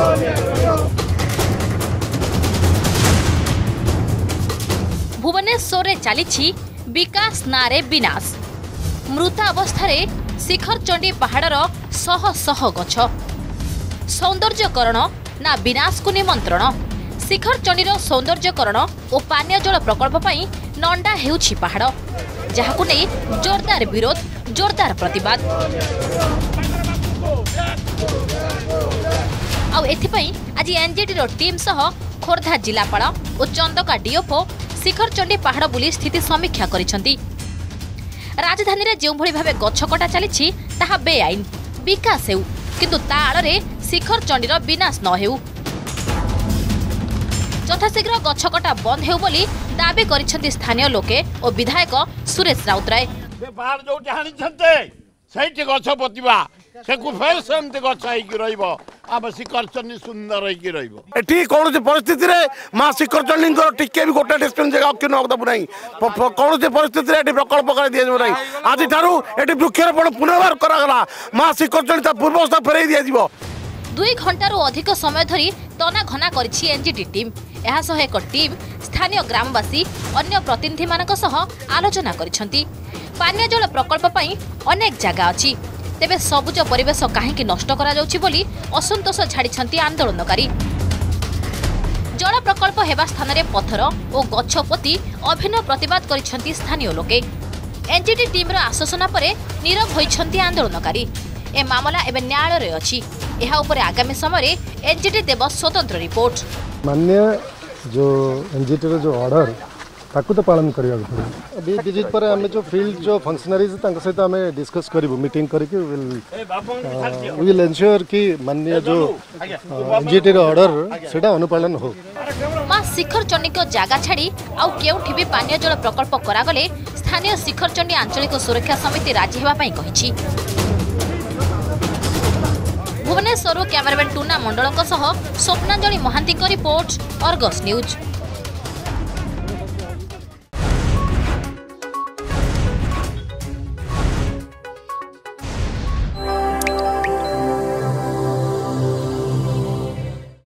भुवनेश्वर चली विकास नारे विनाश मृत अवस्था शिखर चंडी पहाड़र शह शह गछ सौंदर्यकरण ना विनाश को निमंत्रण शिखर चंडीर सौंदर्यकरण और पानीय जल प्रकल्प पई नंडा हेउछि पहाड़ जहाकु नै जोरदार विरोध जोरदार प्रतिवाद आउ एथिपई आज एनजीटी टीम सह खोर्धा जिलापाल और चंदका डीओफओ शिखर चंडी पहाड़ बुली स्थिति समीक्षा करिसेंती। राजधानी रे जो भली भाबे गछ कटा चली ताहा बेआईन विकास हेउ किंतु ता आड़े शिखर चंडीर विनाश न हेउ यथाशीघ्र गछ कटा बंद हेउ बोली दाबी करिसेंती स्थानीय लोके और विधायक सुरेश राउतराय। पहाड़ जो जानि छते सहित गछ पतिबा सेकु फेर सेमते गछ आइकी रहइबो आब शिखर चंडी सुंदर होइकी रहइबो एठी कोनोसे परिस्थिति रे मा शिखर चंडी को टिके भी गोटा डिस्टेंस जगह के नगदबु नाही कोनोसे परिस्थिति रे एठी प्रकल्प कर दिया जो नाही आज थारु एठी वृक्षारोपण पुनर्वार करा गला मा शिखर चंडी ता पूर्व अवस्था फेरै दिया जिवो 2 घंटा रु अधिक समय धरी तना घना करिछि एनजीटी टीम एहा सह एक टीम स्थानीय ग्रामवासी अन्य प्रतिनिधि मानक सह आलोचना करिसेंती। पानीय जल प्रकल्प पई अनेक जगह अछि तेबे सबुज परिवेश काहेकि नष्ट करा जाउछि बोली असंतोष छाड़िछंती आंदोलनकारी। जल प्रकल्प हेबा स्थान रे पत्थर और गछ पोती अभिनव प्रतिवाद करिछंती स्थानीय लोके। एनजीटी टीम रो आश्वासन परे नीरव होइछंती आंदोलनकारी। ए मामला एबे न्यायालय रे अछि एहा ऊपर आगामी समय रे एनजीटी देव स्वतंत्र रिपोर्ट। मान्य जो एनजीटी रो जो ऑर्डर ताकू तो पालन करिया पड़े। अभी विजिट पर हमें जो फील्ड जो फंक्शनरीज तांका सहित हमें डिस्कस करिवो मीटिंग करके विल एंश्योर कि मान्य जो एनजीटी रो ऑर्डर सेटा अनुपालन हो। मा शिखर चंडी को जागा छाड़ी आउ केउठी भी पानीय जल प्रकल्प करा गले स्थानीय शिखर चंडी आंचलिक सुरक्षा समिति राजी हेबा पई कहिछि। भुवनेश्वर कैमरामैन टूना मंडल सह Swapnanjali Mahanty report Argus news.